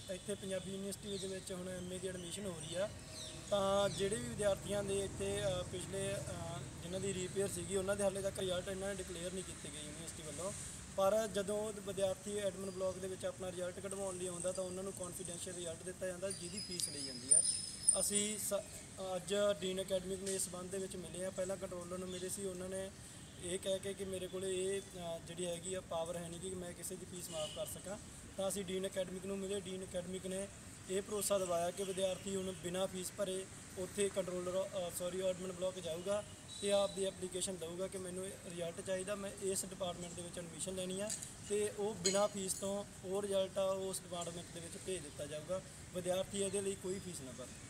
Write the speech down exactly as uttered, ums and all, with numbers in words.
ਇੱਥੇ ਪੰਜਾਬੀ ਯੂਨੀਵਰਸਿਟੀ ਦੇ ਵਿੱਚ ਹੁਣ ਐਮ ਏ ਦੀ ਐਡਮਿਸ਼ਨ ਹੋ ਰਹੀ ਆ। ਤਾਂ ਜਿਹੜੇ ਵੀ ਵਿਦਿਆਰਥੀਆਂ ਦੇ ਇੱਥੇ ਪਿਛਲੇ ਜਿਨ੍ਹਾਂ ਦੀ ਰੀਪੇਅਰ ਸੀਗੀ ਉਹਨਾਂ ਦੇ ਹਾਲੇ ਤੱਕ ਰਿਜ਼ਲਟ ਇਹਨਾਂ ਨੇ ਡਿਕਲੇਅਰ ਨਹੀਂ ਕੀਤੇ ਗਏ ਯੂਨੀਵਰਸਿਟੀ ਵੱਲੋਂ। ਪਰ ਜਦੋਂ ਵਿਦਿਆਰਥੀ ਐਡਮਿਨ ਬਲਾਕ ਦੇ ਵਿੱਚ ਆਪਣਾ ਰਿਜ਼ਲਟ ਕਢਵਾਉਣ ਲਈ ਆਉਂਦਾ ਤਾਂ ਉਹਨਾਂ ਨੂੰ ਕੌਨਫੀਡੈਂਸ਼ੀਅਲ ਰਿਜ਼ਲਟ ਦਿੱਤਾ ਜਾਂਦਾ ਜਿਹਦੀ ਫੀਸ ਲਈ ਜਾਂਦੀ ਆ। ਅਸੀਂ ਸ ਅੱਜ ਡੀਨ ਅਕੈਡਮਿਕ ਨੂੰ ਇਸ ਸੰਬੰਧ ਦੇ ਵਿੱਚ ਮਿਲੇ ਆ। ਪਹਿਲਾਂ ਕੰਟਰੋਲਰ ਨੂੰ ਮਿਲੇ ਸੀ, ਉਹਨਾਂ ਨੇ ਇਹ ਕਹਿ ਕੇ ਕਿ ਮੇਰੇ ਕੋਲ ਇਹ ਜਿਹੜੀ ਹੈਗੀ ਆ ਪਾਵਰ ਹੈ ਨਹੀਂ ਕਿ ਮੈਂ ਕਿਸੇ ਦੀ ਫੀਸ ਮਾफ़ ਕਰ ਸਕਾਂ। ਤਾਂ ਅਸੀਂ ਡੀਨ ਅਕੈਡਮਿਕ ਨੂੰ ਮਿਲੇ। ਡੀਨ ਅਕੈਡਮਿਕ ਨੇ ਇਹ ਭਰੋਸਾ ਦਿਵਾਇਆ ਕਿ ਵਿਦਿਆਰਥੀ ਹੁਣ ਬਿਨਾਂ ਫੀਸ ਭਰੇ ਉੱਥੇ ਕੰਟਰੋਲਰ ਸੌਰੀ ਐਡਮਿਨ ਬਲਾਕ ਜਾਊਗਾ ਤੇ ਆਪਦੀ ਐਪਲੀਕੇਸ਼ਨ ਦਊਗਾ ਕਿ ਮੈਨੂੰ ਰਿਜ਼ਲਟ ਚਾਹੀਦਾ, ਮੈਂ ਇਸ ਡਿਪਾਰਟਮੈਂਟ ਦੇ ਵਿੱਚ ਐਡਮਿਸ਼ਨ ਲੈਣੀ ਆ, ਤੇ ਉਹ ਬਿਨਾਂ ਫੀਸ ਤੋਂ ਉਹ ਰਿਜ਼ਲਟ ਆ ਉਸ ਡਿਪਾਰਟਮੈਂਟ ਦੇ ਵਿੱਚ ਭੇਜ ਦਿੱਤਾ ਜਾਊਗਾ। ਵਿਦਿਆਰਥੀ ਇਹਦੇ ਲਈ ਕੋਈ ਫੀਸ ਨਾ ਭਰੇ।